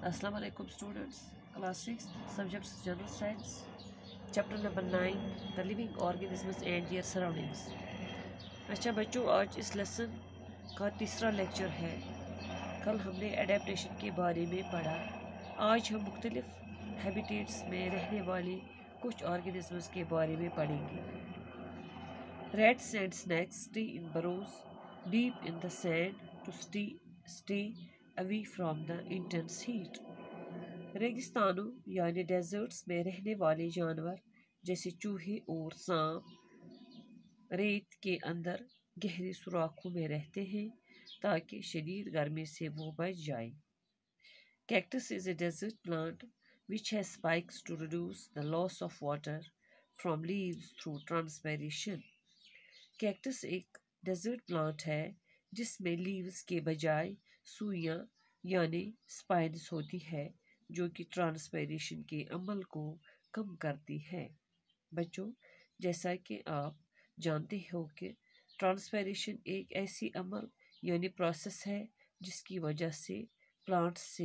Assalamu alaikum students. Class 6 subjects General Science. Chapter number 9 The Living Organisms and Their Surroundings. अच्छा बच्चों, आज इस lesson का तीसरा लेक्चर है। कल हमने एडेप्टेशन के बारे में पढ़ा। आज हम मुख्तलिफ हैबिटेट्स में रहने वाले कुछ ऑर्गेनिजम्स के बारे में पढ़ेंगे। Rats and snakes stay in burrows deep in the sand to stay away from the intense heat. रेगिस्तानों यानी डेजर्ट्स में रहने वाले जानवर जैसे चूहे और सांप रेत के अंदर गहरे सुराखों में रहते हैं ताकि शदीद गर्मी से वो बच जाए। Cactus is a desert plant which has spikes to reduce the loss of water from leaves through transpiration. Cactus एक डेजर्ट प्लांट है जिसमें लीव्स के बजाय सुइयां यानी स्पाइन्स होती है जो कि ट्रांसपायरेशन के अमल को कम करती है। बच्चों, जैसा कि आप जानते हो कि ट्रांसपायरेशन एक ऐसी अमल यानी प्रोसेस है जिसकी वजह से प्लांट से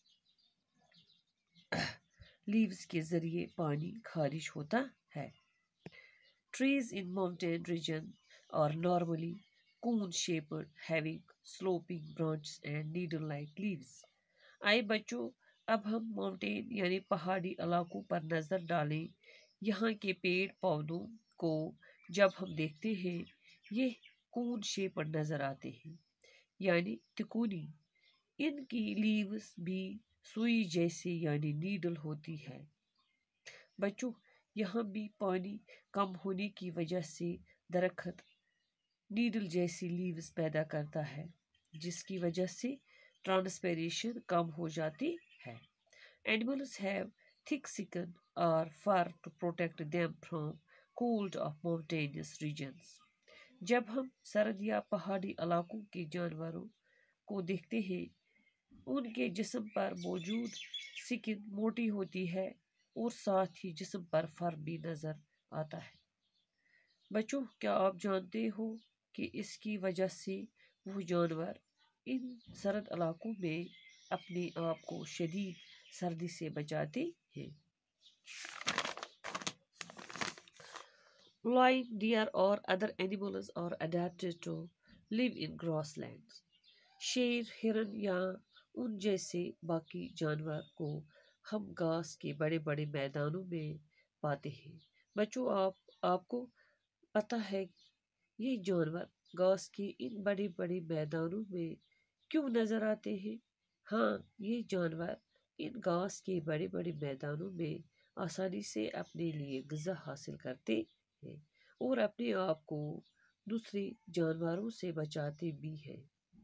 लीव्स के जरिए पानी खारिज होता है। Trees in mountain region are normally cone-shaped, having sloping branches and needle-like leaves. आए बच्चों, अब हम माउंटेन यानी पहाड़ी इलाकों पर नज़र डालें। यहाँ के पेड़ पौधों को जब हम देखते हैं ये कोन शेप्ड नज़र आते हैं यानी तिकोनी। इनकी लीव्स भी सुई जैसे यानी नीडल होती है। बच्चों, यहाँ भी पानी कम होने की वजह से दरख्त नीडल जैसी लीव्स पैदा करता है जिसकी वजह से ट्रांसपायरेशन कम हो जाती है। Animals have thick skin or fur to protect them from cold of mountainous regions. जब हम सर्द या पहाड़ी इलाकों के जानवरों को देखते हैं उनके जिस्म पर मौजूद स्किन मोटी होती है और साथ ही जिस्म पर फर भी नज़र आता है। बच्चों, क्या आप जानते हो कि इसकी वजह से वो जानवर इन सर्द इलाकों में अपने आप को शदीद सर्दी से बचाते हैं। Lion, deer or other animals are adapted to live in grasslands. शेर, हिरन या उन जैसे बाकी जानवर को हम घास के बड़े बड़े मैदानों में पाते हैं। बच्चों, आपको पता है ये जानवर घास के इन बड़े बड़े मैदानों में क्यों नजर आते हैं? हाँ, ये जानवर इन घास के बड़े बड़े मैदानों में आसानी से अपने लिए ग़िज़ा हासिल करते हैं और अपने आप को दूसरे जानवरों से बचाते भी हैं।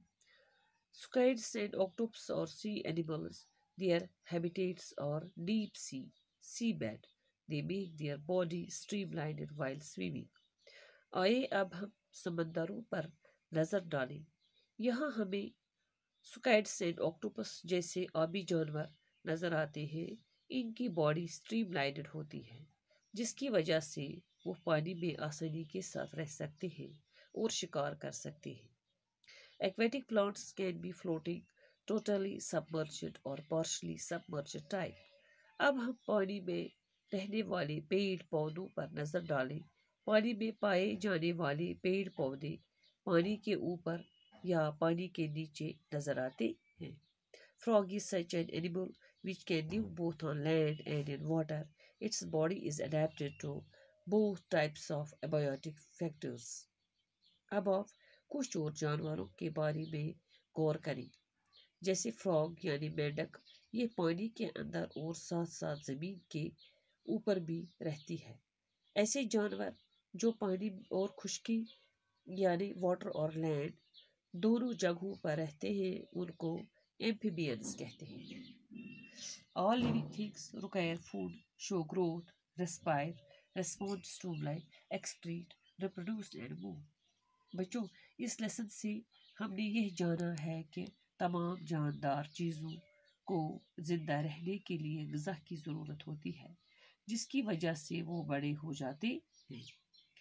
Squids and octopus are sea animals. Their habitats are deep sea, seabed. They make their body streamlined while swimming. आइए अब हम समंदरों पर नजर डालें। यहाँ हमें स्क्विड्स एंड ऑक्टोपस जैसे आबी जानवर नजर आते हैं। इनकी बॉडी स्ट्रीमलाइन्ड होती है जिसकी वजह से वो पानी में आसानी के साथ रह सकते हैं और शिकार कर सकते हैं। Aquatic plants can be floating, totally submerged or partially submerged type. अब हम पानी में रहने वाले पेड़ पौधों पर नजर डालें। पानी में पाए जाने वाले पेड़ पौधे पानी के ऊपर या पानी के नीचे नजर आते हैं। Frog is such an animal which can live both on land and in water. Its body is adapted to both types of abiotic factors. अब आप कुछ और जानवरों के बारे में गौर करें, जैसे फ्रॉग यानी मेंढक। ये पानी के अंदर और साथ साथ ज़मीन के ऊपर भी रहती है। ऐसे जानवर जो पानी और खुश्की यानी वाटर और लैंड दोनों जगहों पर रहते हैं उनको एम्फीबियंस कहते हैं। All living things require food, show growth, respire, respond to stimuli, excrete, reproduce and move. बच्चों, इस लेसन से हमने यह जाना है कि तमाम जानदार चीज़ों को ज़िंदा रहने के लिए ग़िज़ा की ज़रूरत होती है जिसकी वजह से वो बड़े हो जाते हैं।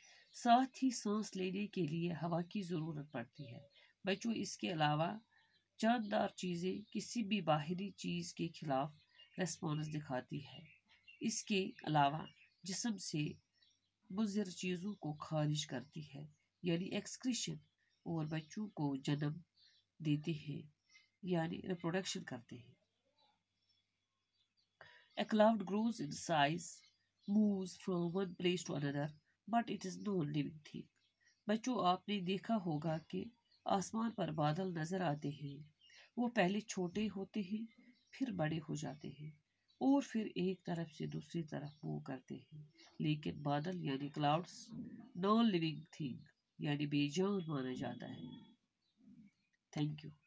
साथ ही सांस लेने के लिए हवा की ज़रूरत पड़ती है। बच्चों, इसके अलावा جاندار چیزیں کسی بھی باہری چیز کے خلاف ریسپانس دکھاتی ہے۔ اس کے علاوہ جسم سے مضر چیزوں کو خارج کرتی ہے یعنی ایکسکریشن، اور بچوں کو جنم دیتے ہیں یعنی ریپروڈکشن کرتے ہیں۔ A cloud grows in size, moves from one place to another, but it is no living thing. بچوں، آپ نے دیکھا ہوگا کہ آسمان پر بادل نظر آتے ہیں۔ وہ پہلے چھوٹے ہوتے ہیں، پھر بڑے ہو جاتے ہیں، اور پھر ایک طرف سے دوسری طرف موو کرتے ہیں۔ لیکن بادل یعنی کلاؤڈز نان لیونگ تھنگ یعنی بے جان مانا جاتا ہے۔ Thank you.